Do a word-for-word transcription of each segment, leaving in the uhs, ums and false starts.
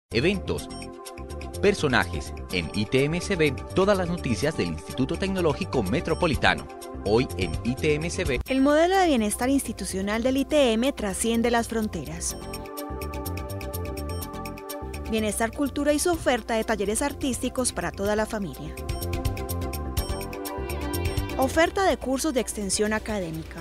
Eventos. Personajes. En I T M se ven todas las noticias del Instituto Tecnológico Metropolitano. Hoy en I T M se ve. El modelo de bienestar institucional del I T M trasciende las fronteras. Bienestar Cultura y su oferta de talleres artísticos para toda la familia. Oferta de cursos de extensión académica.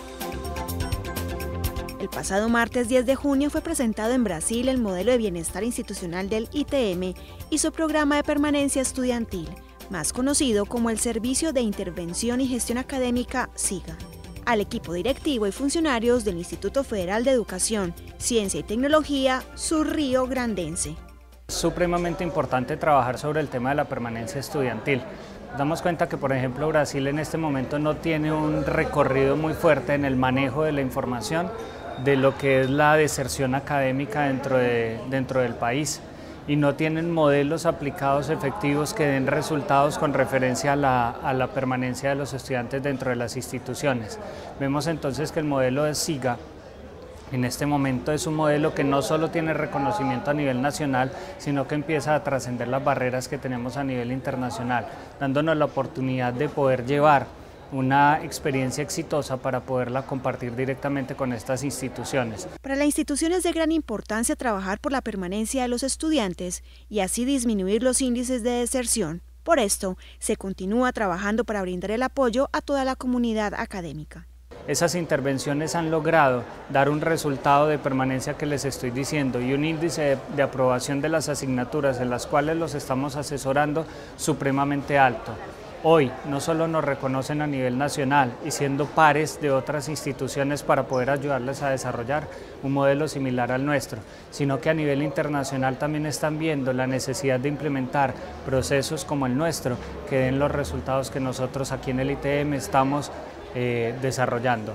El pasado martes diez de junio fue presentado en Brasil el modelo de bienestar institucional del I T M y su programa de permanencia estudiantil, más conocido como el Servicio de Intervención y Gestión Académica SIGA, al equipo directivo y funcionarios del Instituto Federal de Educación, Ciencia y Tecnología, Sur Río Grandense. Es supremamente importante trabajar sobre el tema de la permanencia estudiantil. Nos damos cuenta que, por ejemplo, Brasil en este momento no tiene un recorrido muy fuerte en el manejo de la información de lo que es la deserción académica dentro, de, dentro del país, y no tienen modelos aplicados efectivos que den resultados con referencia a la, a la permanencia de los estudiantes dentro de las instituciones. Vemos entonces que el modelo de SIGA en este momento es un modelo que no solo tiene reconocimiento a nivel nacional, sino que empieza a trascender las barreras que tenemos a nivel internacional, dándonos la oportunidad de poder llevar una experiencia exitosa para poderla compartir directamente con estas instituciones. Para la institución es de gran importancia trabajar por la permanencia de los estudiantes y así disminuir los índices de deserción. Por esto, se continúa trabajando para brindar el apoyo a toda la comunidad académica. Esas intervenciones han logrado dar un resultado de permanencia que les estoy diciendo y un índice de, de aprobación de las asignaturas en las cuales los estamos asesorando supremamente alto. Hoy no solo nos reconocen a nivel nacional y siendo pares de otras instituciones para poder ayudarles a desarrollar un modelo similar al nuestro, sino que a nivel internacional también están viendo la necesidad de implementar procesos como el nuestro que den los resultados que nosotros aquí en el I T M estamos eh, desarrollando.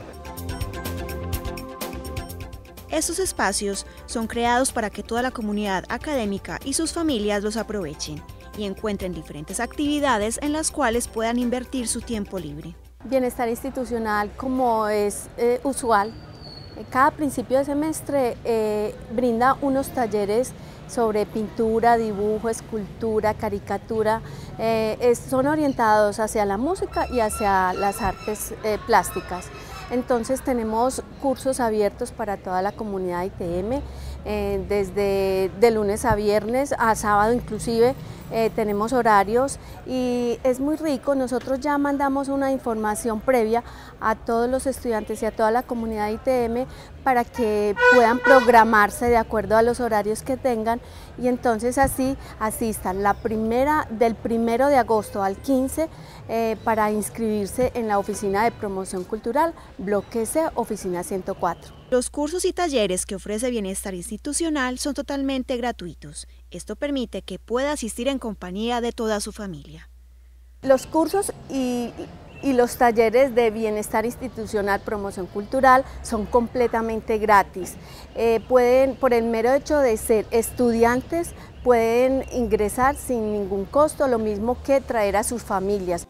Estos espacios son creados para que toda la comunidad académica y sus familias los aprovechen y encuentren diferentes actividades en las cuales puedan invertir su tiempo libre. Bienestar institucional, como es eh, usual, cada principio de semestre eh, brinda unos talleres sobre pintura, dibujo, escultura, caricatura, eh, es, son orientados hacia la música y hacia las artes eh, plásticas. Entonces tenemos cursos abiertos para toda la comunidad I T M, eh, desde de lunes a viernes, a sábado inclusive, eh, tenemos horarios y es muy rico. Nosotros ya mandamos una información previa a todos los estudiantes y a toda la comunidad I T M para que puedan programarse de acuerdo a los horarios que tengan y entonces así asistan la primera, del primero de agosto al quince eh, para inscribirse en la Oficina de Promoción Cultural, Bloque C, Oficina ciento cuatro. Los cursos y talleres que ofrece Bienestar Institucional son totalmente gratuitos. Esto permite que pueda asistir en compañía de toda su familia. Los cursos y, y los talleres de Bienestar Institucional, Promoción Cultural son completamente gratis. Eh, pueden, por el mero hecho de ser estudiantes, pueden ingresar sin ningún costo, lo mismo que traer a sus familias.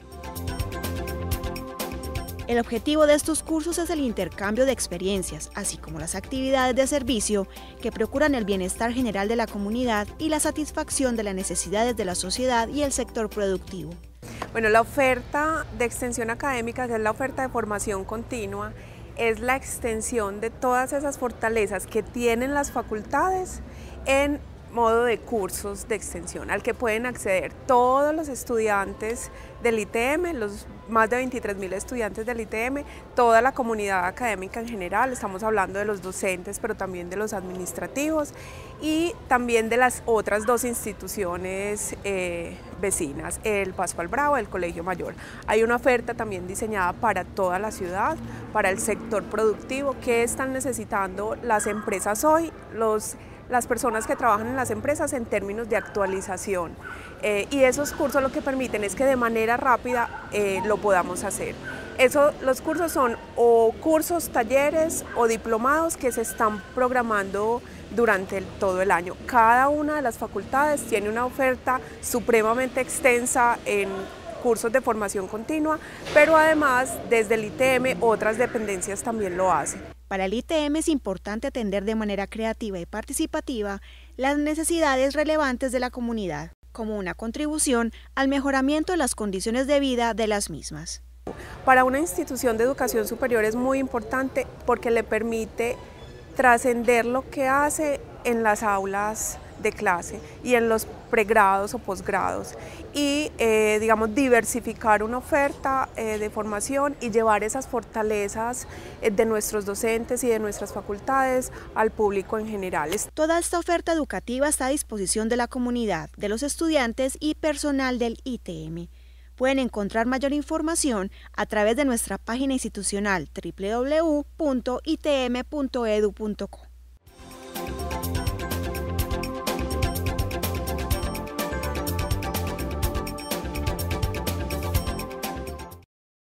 El objetivo de estos cursos es el intercambio de experiencias, así como las actividades de servicio que procuran el bienestar general de la comunidad y la satisfacción de las necesidades de la sociedad y el sector productivo. Bueno, la oferta de extensión académica, que es la oferta de formación continua, es la extensión de todas esas fortalezas que tienen las facultades en modo de cursos de extensión, al que pueden acceder todos los estudiantes del I T M, los más de veintitrés mil estudiantes del I T M, toda la comunidad académica en general, estamos hablando de los docentes, pero también de los administrativos y también de las otras dos instituciones eh, vecinas, el Pascual Bravo, el Colegio Mayor. Hay una oferta también diseñada para toda la ciudad, para el sector productivo, que están necesitando las empresas hoy, los las personas que trabajan en las empresas en términos de actualización eh, y esos cursos lo que permiten es que de manera rápida eh, lo podamos hacer. Eso, los cursos son o cursos, talleres o diplomados que se están programando durante el, todo el año. Cada una de las facultades tiene una oferta supremamente extensa en cursos de formación continua, pero además desde el I T M otras dependencias también lo hacen. Para el I T M es importante atender de manera creativa y participativa las necesidades relevantes de la comunidad, como una contribución al mejoramiento de las condiciones de vida de las mismas. Para una institución de educación superior es muy importante porque le permite trascender lo que hace en las aulas de clase y en los pregrados o posgrados y eh, digamos diversificar una oferta eh, de formación y llevar esas fortalezas eh, de nuestros docentes y de nuestras facultades al público en general. Toda esta oferta educativa está a disposición de la comunidad, de los estudiantes y personal del I T M. Pueden encontrar mayor información a través de nuestra página institucional doble u doble u doble u punto i t m punto e d u punto co.